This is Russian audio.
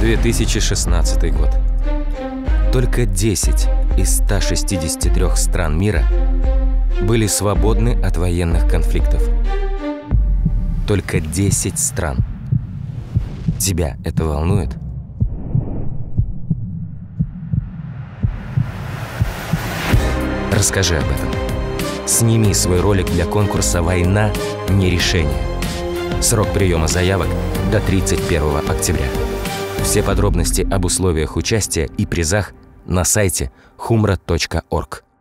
2016 год. Только 10 из 163 стран мира были свободны от военных конфликтов. Только 10 стран. Тебя это волнует? Расскажи об этом. Сними свой ролик для конкурса «Война. Не решение». Срок приема заявок до 31 октября. Все подробности об условиях участия и призах на сайте humra.org.